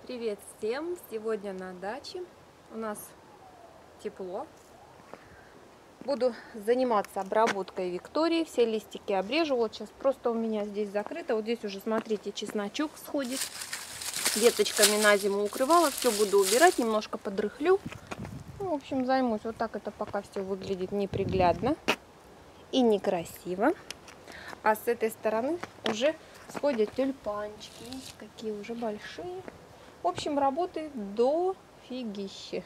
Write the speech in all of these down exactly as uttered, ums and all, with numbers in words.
Привет всем! Сегодня на даче у нас тепло. Буду заниматься обработкой Виктории. Все листики обрежу. Вот сейчас просто у меня здесь закрыто. Вот здесь уже, смотрите, чесночок сходит. Веточками на зиму укрывала. Все буду убирать, немножко подрыхлю. Ну, в общем, займусь. Вот так это пока все выглядит неприглядно и некрасиво. А с этой стороны уже сходят тюльпанчики. Видите, какие уже большие. В общем, работы до фигищи.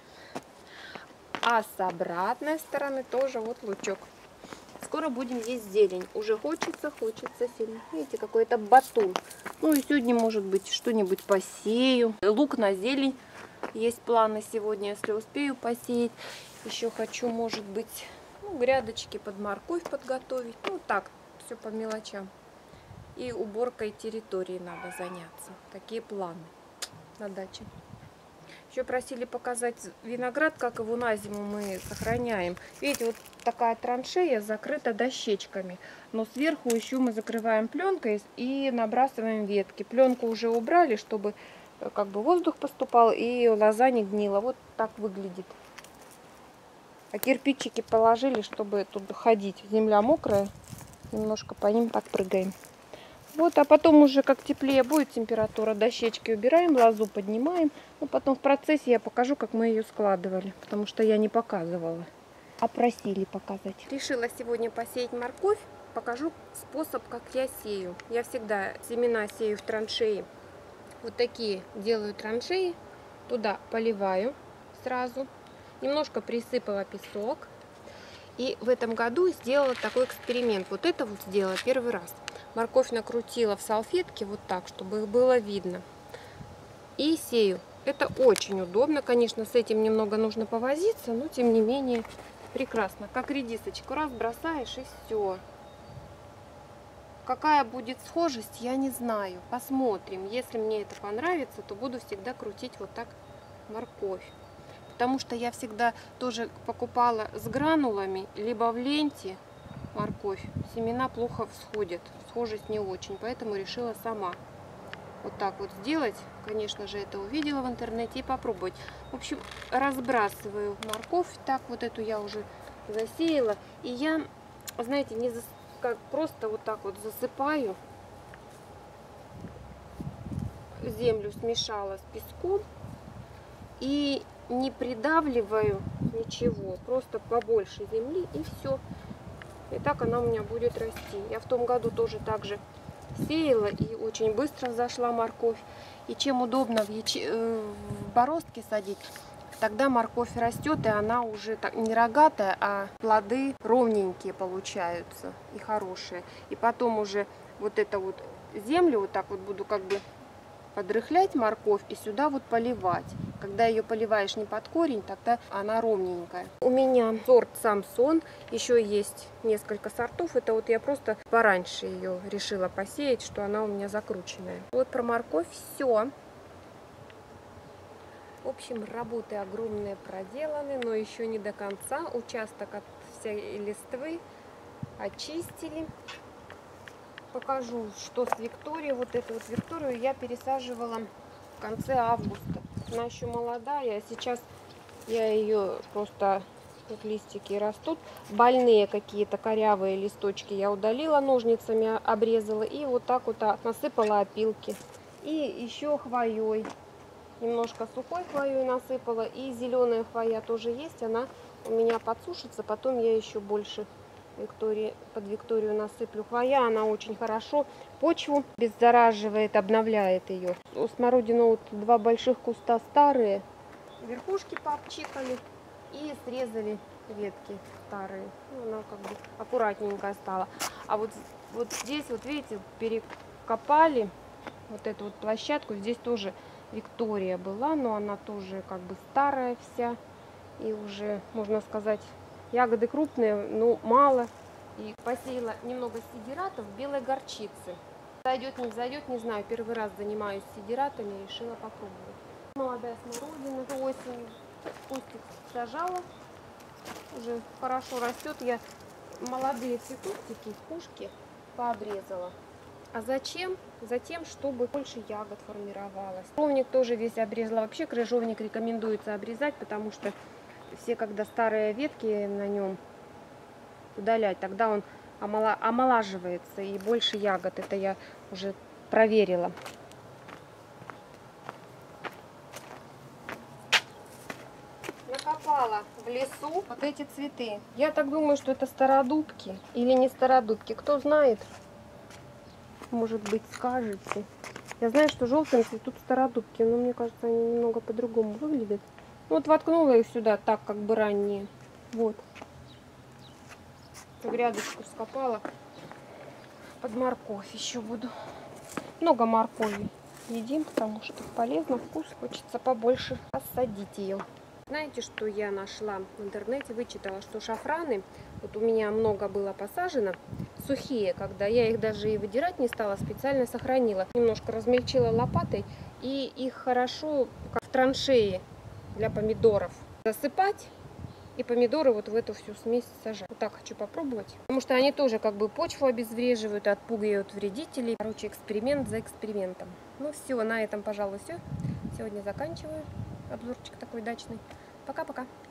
А с обратной стороны тоже вот лучок. Скоро будем есть зелень. Уже хочется, хочется сильно. Видите, какой-то батон. Ну и сегодня, может быть, что-нибудь посею. Лук на зелень. Есть планы сегодня, если успею посеять. Еще хочу, может быть, ну, грядочки под морковь подготовить. Ну так, все по мелочам. И уборкой территории надо заняться. Такие планы на даче. Еще просили показать виноград, как его на зиму мы сохраняем. Видите, вот такая траншея закрыта дощечками. Но сверху еще мы закрываем пленкой и набрасываем ветки. Пленку уже убрали, чтобы как бы воздух поступал и лоза не гнила. Вот так выглядит. А кирпичики положили, чтобы тут ходить. Земля мокрая. Немножко по ним подпрыгаем. Вот, а потом уже как теплее будет температура, дощечки убираем, лозу поднимаем. Ну, потом в процессе я покажу, как мы ее складывали, потому что я не показывала, а просили показать. Решила сегодня посеять морковь. Покажу способ, как я сею. Я всегда семена сею в траншеи. Вот такие делаю траншеи. Туда поливаю сразу. Немножко присыпала песок. И в этом году сделала такой эксперимент. Вот это вот сделала первый раз. Морковь накрутила в салфетке вот так, чтобы их было видно. И сею. Это очень удобно. Конечно, с этим немного нужно повозиться, но тем не менее прекрасно. Как редисочку раз бросаешь и все. Какая будет схожесть, я не знаю. Посмотрим. Если мне это понравится, то буду всегда крутить вот так морковь. Потому что я всегда тоже покупала с гранулами, либо в ленте морковь. Семена плохо всходят, схожесть не очень, поэтому решила сама вот так вот сделать. Конечно же, это увидела в интернете и попробовать. В общем, разбрасываю морковь, так вот эту я уже засеяла. И я, знаете, не зас... как просто вот так вот засыпаю. Землю смешала с песком и не придавливаю ничего, просто побольше земли и все. И так она у меня будет расти. Я в том году тоже так же сеяла и очень быстро зашла морковь. И чем удобно в, яч... в бороздке садить, тогда морковь растет, и она уже так не рогатая, а плоды ровненькие получаются и хорошие. И потом уже вот эту вот землю вот так вот буду как бы подрыхлять морковь и сюда вот поливать. Когда ее поливаешь не под корень, тогда она ровненькая. У меня сорт Самсон, еще есть несколько сортов. Это вот я просто пораньше ее решила посеять, что она у меня закрученная. Вот про морковь все. В общем, работы огромные проделаны, но еще не до конца. Участок от всей листвы очистили. Покажу, что с Викторией. Вот эту вот Викторию я пересаживала в конце августа. Она еще молодая, а сейчас я ее просто, как листики растут, больные какие-то корявые листочки я удалила ножницами, обрезала и вот так вот насыпала опилки. И еще хвоей, немножко сухой хвоей насыпала, и зеленая хвоя тоже есть, она у меня подсушится, потом я еще больше Виктории, под Викторию насыплю. Хвоя, она очень хорошо почву обеззараживает, обновляет ее. У смородины вот два больших куста старые, верхушки пообчикали и срезали ветки старые. Ну, она как бы аккуратненькая стала. А вот, вот здесь, вот видите, перекопали вот эту вот площадку. Здесь тоже Виктория была, но она тоже как бы старая вся. И уже, можно сказать, ягоды крупные, но мало. И посеяла немного сидератов белой горчицы. Зайдет, не зайдет, не знаю. Первый раз занимаюсь сидератами, решила попробовать. Молодая смородина осенью. Кустик сажала. Уже хорошо растет. Я молодые цветочки, кушки пообрезала. А зачем? Затем, чтобы больше ягод формировалось. Крыжовник тоже весь обрезала. Вообще крыжовник рекомендуется обрезать, потому что все, когда старые ветки на нем удалять, тогда он омолаживается и больше ягод. Это я уже проверила. Накопала в лесу вот эти цветы. Я так думаю, что это стародубки или не стародубки. Кто знает, может быть, скажете. Я знаю, что желтым цветут стародубки, но мне кажется, они немного по-другому выглядят. Вот воткнула их сюда так, как бы ранние. Вот. В грядочку скопала. Под морковь еще буду. Много моркови едим, потому что полезно, вкус. Хочется побольше посадить ее. Знаете, что я нашла в интернете, вычитала, что шафраны, вот у меня много было посажено, сухие, когда я их даже и выдирать не стала, специально сохранила. Немножко размельчила лопатой, и их хорошо как в траншеи для помидоров засыпать, и помидоры вот в эту всю смесь сажать. Вот так хочу попробовать, потому что они тоже как бы почву обезвреживают, отпугивают вредителей. Короче, эксперимент за экспериментом. Ну все, на этом, пожалуй, все. Сегодня заканчиваю. Обзорчик такой дачный. Пока-пока.